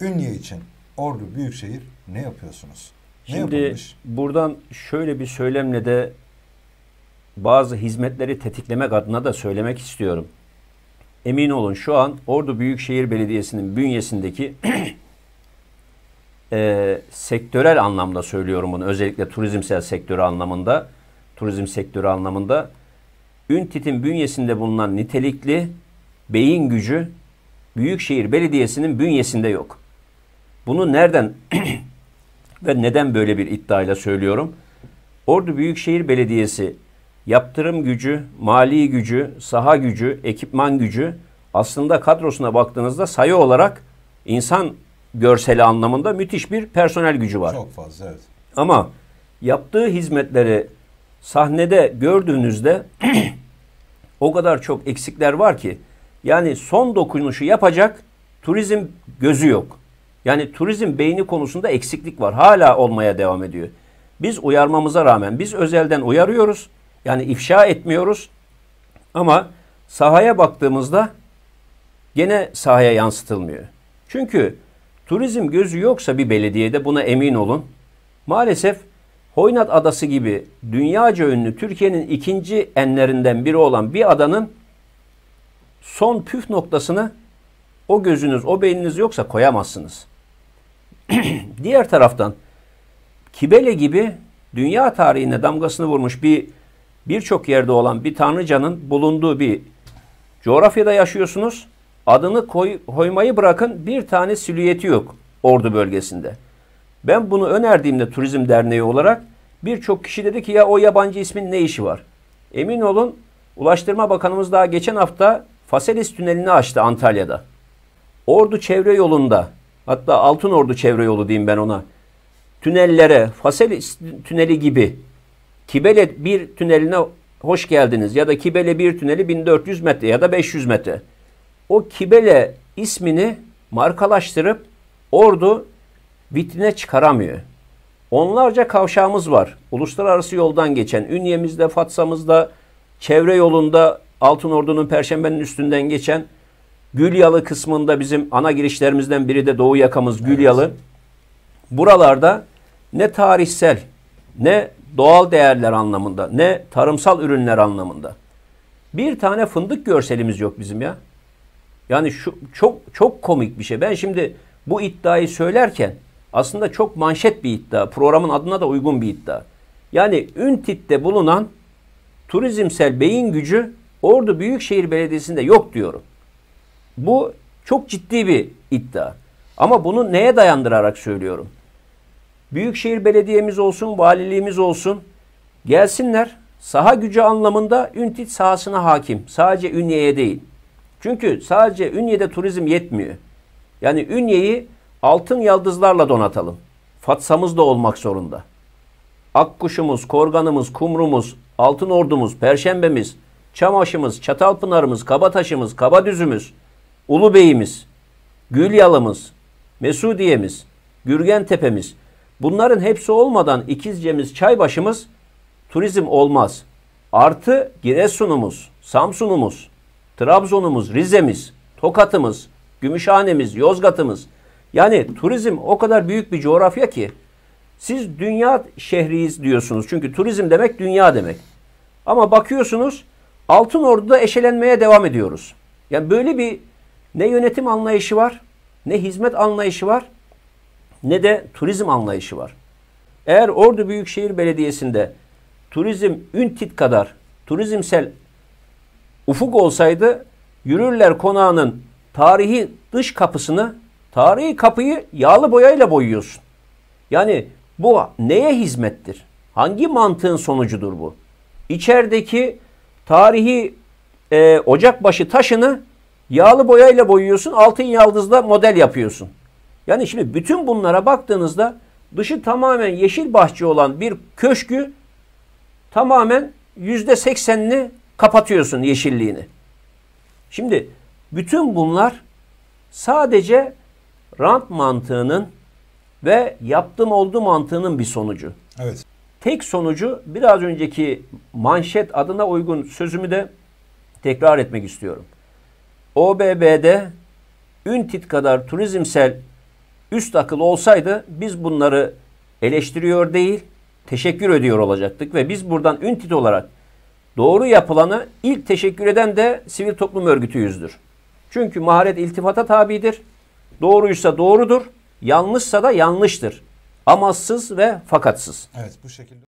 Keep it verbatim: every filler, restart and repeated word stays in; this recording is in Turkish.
Ünye için Ordu Büyükşehir ne yapıyorsunuz? Ne Şimdi yapılmış? buradan şöyle bir söylemle de bazı hizmetleri tetiklemek adına da söylemek istiyorum. Emin olun şu an Ordu Büyükşehir Belediyesi'nin bünyesindeki e, sektörel anlamda söylüyorum bunu. Özellikle turizmsel sektörü anlamında, turizm sektörü anlamında Üntit'in bünyesinde bulunan nitelikli beyin gücü Büyükşehir Belediyesi'nin bünyesinde yok. Bunu nereden ve neden böyle bir iddiayla söylüyorum? Ordu Büyükşehir Belediyesi yaptırım gücü, mali gücü, saha gücü, ekipman gücü aslında kadrosuna baktığınızda sayı olarak insan görseli anlamında müthiş bir personel gücü var. Çok fazla, evet. Ama yaptığı hizmetleri sahnede gördüğünüzde o kadar çok eksikler var ki yani son dokunuşu yapacak turizm gözü yok. Yani turizm beyni konusunda eksiklik var. Hala olmaya devam ediyor. Biz uyarmamıza rağmen biz özelden uyarıyoruz. Yani ifşa etmiyoruz. Ama sahaya baktığımızda gene sahaya yansıtılmıyor. Çünkü turizm gözü yoksa bir belediyede buna emin olun. Maalesef Hoynat Adası gibi dünyaca ünlü Türkiye'nin ikinci enlerinden biri olan bir adanın son püf noktasını o gözünüz, o beyniniz yoksa koyamazsınız. Diğer taraftan Kibele gibi dünya tarihine damgasını vurmuş bir birçok yerde olan bir tanrıcanın bulunduğu bir coğrafyada yaşıyorsunuz. Adını koy, koymayı bırakın bir tane silüeti yok Ordu bölgesinde. Ben bunu önerdiğimde Turizm Derneği olarak birçok kişi dedi ki ya o yabancı ismin ne işi var? Emin olun Ulaştırma Bakanımız daha geçen hafta Faselis Tüneli'ni açtı Antalya'da. Ordu çevre yolunda, hatta Altınordu çevre yolu diyeyim ben ona, tünellere, Faselis Tüneli gibi Kibele bir tüneline hoş geldiniz ya da Kibele bir tüneli bin dört yüz metre ya da beş yüz metre. O Kibele ismini markalaştırıp Ordu vitrine çıkaramıyor. Onlarca kavşağımız var. Uluslararası yoldan geçen, Ünye'mizde, Fatsa'mızda, çevre yolunda, Altınordu'nun Perşembe'nin üstünden geçen, Gülyalı kısmında bizim ana girişlerimizden biri de Doğu yakamız Gülyalı. Evet. Buralarda ne tarihsel, ne doğal değerler anlamında, ne tarımsal ürünler anlamında bir tane fındık görselimiz yok bizim ya. Yani şu çok çok komik bir şey. Ben şimdi bu iddiayı söylerken aslında çok manşet bir iddia. Programın adına da uygun bir iddia. Yani Üntit'te bulunan turizmsel beyin gücü Ordu Büyükşehir Belediyesi'nde yok diyorum. Bu çok ciddi bir iddia. Ama bunu neye dayandırarak söylüyorum? Büyükşehir Belediyemiz olsun, valiliğimiz olsun gelsinler saha gücü anlamında Üntit sahasına hakim. Sadece Ünye'ye değil. Çünkü sadece Ünye'de turizm yetmiyor. Yani Ünye'yi altın yıldızlarla donatalım. Fatsa'mız da olmak zorunda. Akkuşumuz, Korganımız, Kumrumuz, Altınordumuz, Perşembemiz, Çamaşımız, Çatalpınarımız, Kabataşımız, Kabadüzümüz, Ulubeyimiz, Gülyalımız, Mesudiye'miz, Gürgentepe'miz. Bunların hepsi olmadan İkizce'miz, Çaybaşı'mız turizm olmaz. Artı Giresun'umuz, Samsun'umuz, Trabzon'umuz, Rize'miz, Tokat'ımız, Gümüşhane'miz, Yozgat'ımız. Yani turizm o kadar büyük bir coğrafya ki siz dünya şehriyiz diyorsunuz. Çünkü turizm demek dünya demek. Ama bakıyorsunuz Altınordu'da eşelenmeye devam ediyoruz. Yani böyle bir ne yönetim anlayışı var, ne hizmet anlayışı var, ne de turizm anlayışı var. Eğer Ordu Büyükşehir Belediyesi'nde turizm Üntit kadar turizmsel ufuk olsaydı Yürürler Konağı'nın tarihi dış kapısını, tarihi kapıyı yağlı boyayla boyuyorsun. Yani bu neye hizmettir? Hangi mantığın sonucudur bu? İçerideki tarihi e, ocakbaşı taşını yağlı boyayla boyuyorsun, altın yaldızla model yapıyorsun. Yani şimdi bütün bunlara baktığınızda dışı tamamen yeşil bahçe olan bir köşkü tamamen yüzde seksenini kapatıyorsun yeşilliğini. Şimdi bütün bunlar sadece rant mantığının ve yaptım oldu mantığının bir sonucu. Evet. Tek sonucu biraz önceki manşet adına uygun sözümü de tekrar etmek istiyorum. O B B'de Üntit kadar turizmsel üst akıl olsaydı biz bunları eleştiriyor değil, teşekkür ediyor olacaktık ve biz buradan Üntit olarak doğru yapılanı ilk teşekkür eden de sivil toplum örgütüyüzdür. Çünkü maharet iltifata tabidir. Doğruysa doğrudur, yanlışsa da yanlıştır. Amazsız ve fakatsız. Evet, bu şekilde.